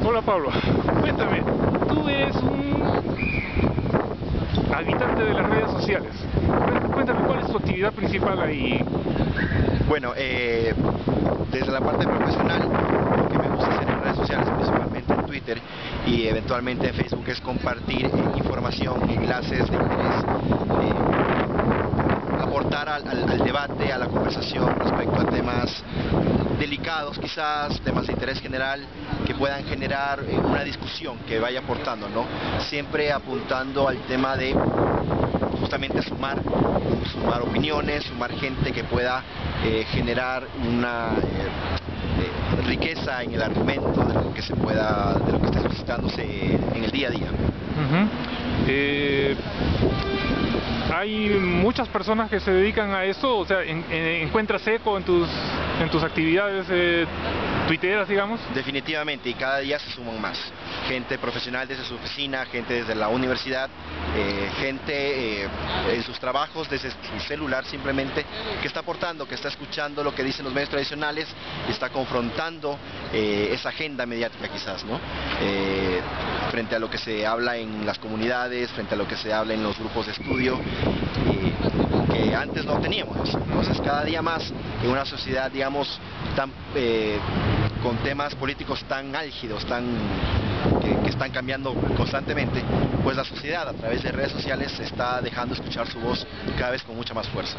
Hola Pablo, cuéntame, tú eres un habitante de las redes sociales. Cuéntame cuál es tu actividad principal ahí. Bueno, desde la parte profesional, lo que me gusta hacer en redes sociales, principalmente en Twitter y eventualmente en Facebook, es compartir información, enlaces de interés, aportar al debate, a la conversación respecto a temas delicados, quizás temas de interés general que puedan generar una discusión que vaya aportando, ¿no? Siempre apuntando al tema de justamente sumar opiniones, sumar gente que pueda generar una riqueza en el argumento de lo que se pueda, de lo que esté suscitándose en el día a día. Hay muchas personas que se dedican a eso, o sea, ¿encuentras eco en tus actividades tuiteras, digamos? Definitivamente, y cada día se suman más. Gente profesional desde su oficina, gente desde la universidad, gente en sus trabajos, desde su celular simplemente, que está aportando, que está escuchando lo que dicen los medios tradicionales y está confrontando esa agenda mediática quizás, ¿no? Frente a lo que se habla en las comunidades, frente a lo que se habla en los grupos de estudio, que antes no teníamos eso. Entonces cada día más en una sociedad, digamos, tan con temas políticos tan álgidos, que están cambiando constantemente, pues la sociedad a través de redes sociales está dejando escuchar su voz cada vez con mucha más fuerza.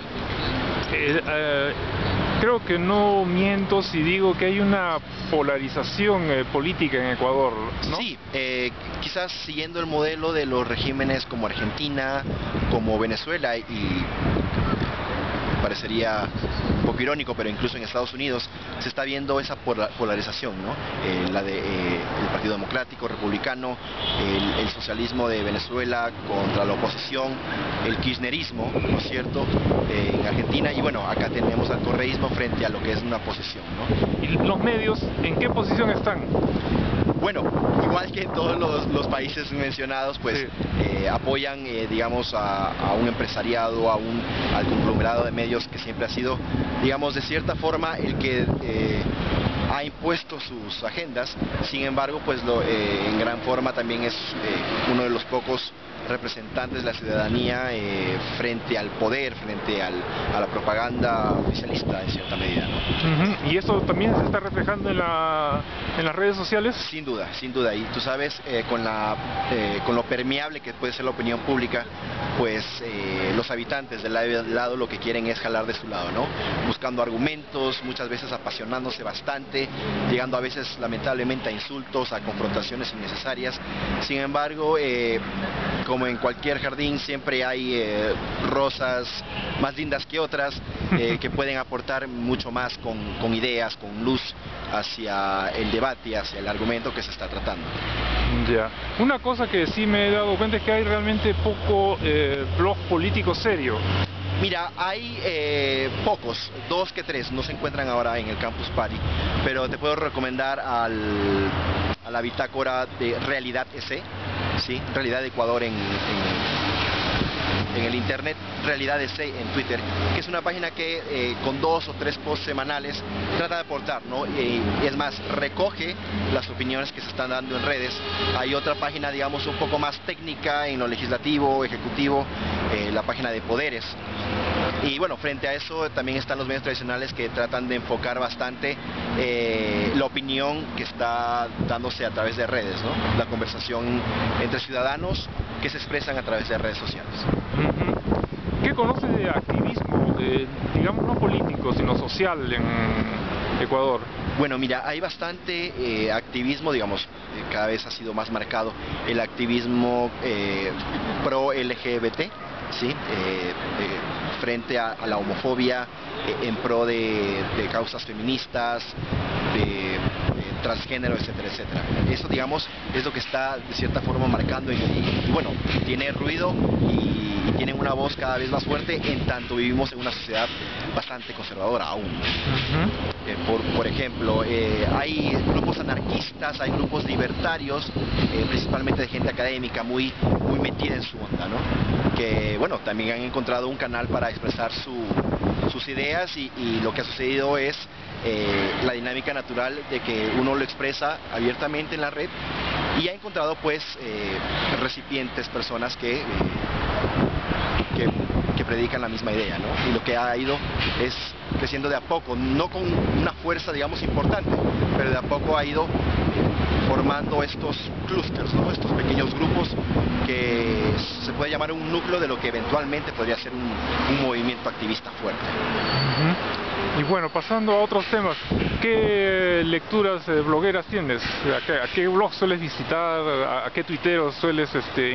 Creo que no miento si digo que hay una polarización política en Ecuador, ¿no? Sí, quizás siguiendo el modelo de los regímenes como Argentina, como Venezuela, y parecería un poco irónico, pero incluso en Estados Unidos se está viendo esa polarización, ¿no? La de el Partido Democrático, Republicano, el socialismo de Venezuela contra la oposición, el kirchnerismo, ¿no es cierto?, en Argentina, y bueno, acá tenemos al correísmo frente a lo que es una oposición, ¿no? ¿Y los medios en qué posición están? Bueno, igual que en todos los países mencionados, pues sí, apoyan, digamos, a un empresariado, al conglomerado de medios que siempre ha sido, digamos, de cierta forma el que ha impuesto sus agendas. Sin embargo, pues en gran forma también es uno de los pocos representantes de la ciudadanía frente al poder, frente a la propaganda oficialista en cierta medida, ¿no? ¿Y eso también se está reflejando en las redes sociales? Sin duda, sin duda. Y tú sabes, con lo permeable que puede ser la opinión pública, pues los habitantes del lado lo que quieren es jalar de su lado, ¿no? Buscando argumentos, muchas veces apasionándose bastante, llegando a veces lamentablemente a insultos, a confrontaciones innecesarias. Sin embargo, como en cualquier jardín, siempre hay rosas más lindas que otras que pueden aportar mucho más con ideas, con luz hacia el debate, hacia el argumento que se está tratando. Ya. Una cosa que sí me he dado cuenta es que hay realmente poco blog político serio. Mira, hay pocos, 2 que 3, no se encuentran ahora en el Campus Party, pero te puedo recomendar a la bitácora de Realidad EC, ¿sí? Realidad Ecuador en el internet, Realidad EC en Twitter, que es una página que con 2 o 3 posts semanales trata de aportar, ¿no? Y es más, recoge las opiniones que se están dando en redes. Hay otra página, digamos, un poco más técnica en lo legislativo, ejecutivo, la página de Poderes. Y bueno, frente a eso también están los medios tradicionales que tratan de enfocar bastante la opinión que está dándose a través de redes, ¿no? La conversación entre ciudadanos que se expresan a través de redes sociales. ¿Qué conoces de activismo, digamos no político, sino social en Ecuador? Bueno, mira, hay bastante activismo, digamos, cada vez ha sido más marcado el activismo pro LGBT, ¿sí? Frente a la homofobia, en pro de causas feministas, de transgénero, etcétera, etcétera. Eso, digamos, es lo que está de cierta forma marcando y bueno, tiene ruido y tienen una voz cada vez más fuerte, en tanto vivimos en una sociedad bastante conservadora aún. Por ejemplo, hay grupos anarquistas, hay grupos libertarios, principalmente de gente académica muy metida en su onda, ¿no? Que bueno, también han encontrado un canal para expresar sus ideas y lo que ha sucedido es la dinámica natural de que uno lo expresa abiertamente en la red, y ha encontrado pues recipientes, personas que predican la misma idea, ¿no? Y lo que ha ido es creciendo de a poco, no con una fuerza, digamos, importante, pero de a poco ha ido formando estos clústeres, ¿no? Estos pequeños grupos que se puede llamar un núcleo de lo que eventualmente podría ser un movimiento activista fuerte. Y bueno, pasando a otros temas, ¿qué lecturas blogueras tienes? ¿A qué blog sueles visitar? ¿A qué tuiteros sueles,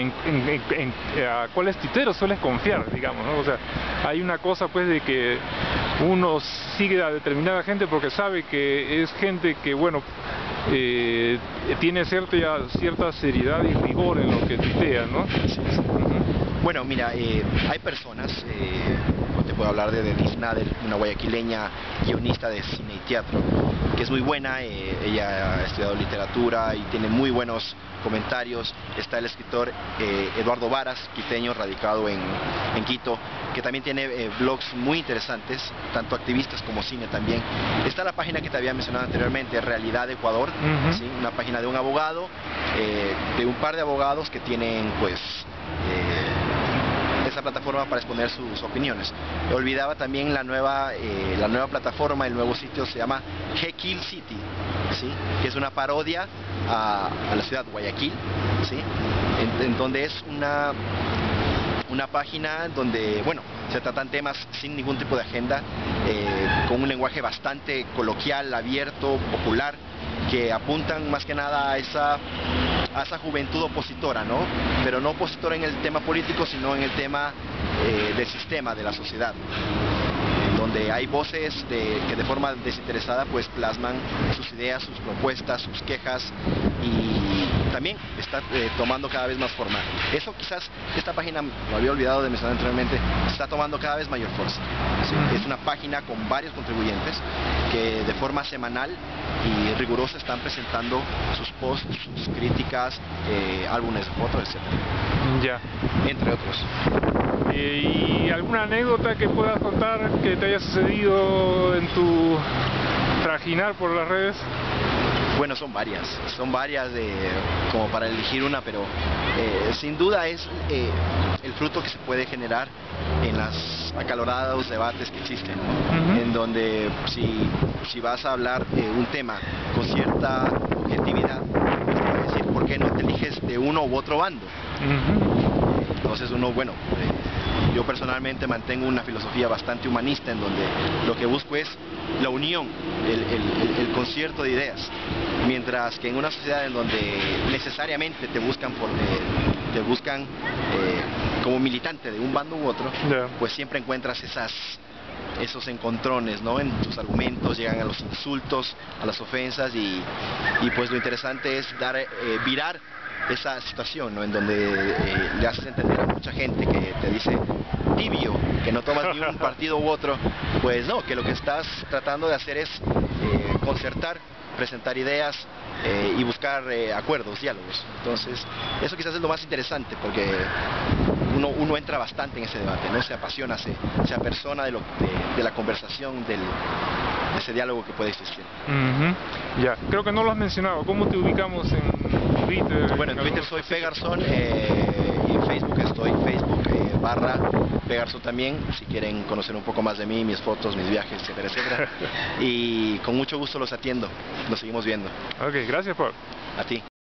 a cuáles tuiteros sueles confiar, digamos, ¿no? O sea, hay una cosa pues de que uno sigue a determinada gente porque sabe que es gente que, bueno, tiene cierta seriedad y rigor en lo que tuitea, ¿no? Bueno, mira, hay personas, te puedo hablar de Denise Nader, una guayaquileña guionista de cine y teatro, que es muy buena. Ella ha estudiado literatura y tiene muy buenos comentarios. Está el escritor Eduardo Varas, quiteño, radicado en Quito, que también tiene blogs muy interesantes, tanto activistas como cine también. Está la página que te había mencionado anteriormente, Realidad Ecuador, ¿sí? Una página de un abogado, de un par de abogados que tienen pues esa plataforma para exponer sus opiniones. Olvidaba también la nueva plataforma, el nuevo sitio se llama Jekyll City, ¿sí? Que es una parodia a la ciudad de Guayaquil, ¿sí? En donde es una página donde, bueno, se tratan temas sin ningún tipo de agenda, con un lenguaje bastante coloquial, abierto, popular, que apuntan más que nada a esa juventud opositora, ¿no? Pero no opositora en el tema político, sino en el tema del sistema, de la sociedad, donde hay voces que de forma desinteresada pues plasman sus ideas, sus propuestas, sus quejas, y también está tomando cada vez más forma. Eso quizás, esta página, lo había olvidado de mencionar anteriormente, está tomando cada vez mayor fuerza, ¿sí? Es una página con varios contribuyentes que de forma semanal y rigurosa están presentando sus posts, sus críticas, álbumes de fotos, etc. Ya. Entre otros. ¿Y alguna anécdota que puedas contar que te haya sucedido en tu trajinar por las redes? Bueno, son varias como para elegir una, pero sin duda es el fruto que se puede generar en los acalorados debates que existen, ¿no? En donde si vas a hablar un tema con cierta objetividad, pues te va a decir, ¿por qué no te eliges de uno u otro bando? Entonces uno, bueno, yo personalmente mantengo una filosofía bastante humanista, en donde lo que busco es la unión, el concierto de ideas, mientras que en una sociedad en donde necesariamente te buscan como militante de un bando u otro, pues siempre encuentras esos encontrones, ¿no? En tus argumentos llegan a los insultos, a las ofensas, y pues lo interesante es virar esa situación, ¿no? En donde le haces entender a mucha gente que te dice tibio, que no tomas ni un partido u otro, pues no, que lo que estás tratando de hacer es concertar, presentar ideas y buscar acuerdos, diálogos. Entonces, eso quizás es lo más interesante, porque uno entra bastante en ese debate, ¿no? Se apasiona, se apersona de la conversación, de ese diálogo que puede existir. Ya, creo que no lo has mencionado. ¿Cómo te ubicamos en Twitter? Bueno, en Twitter soy Pegarzón, y en Facebook estoy /Pegarzón también, si quieren conocer un poco más de mí, mis fotos, mis viajes, etcétera, etcétera. Y con mucho gusto los atiendo. Nos seguimos viendo. Ok, gracias, Paul. A ti.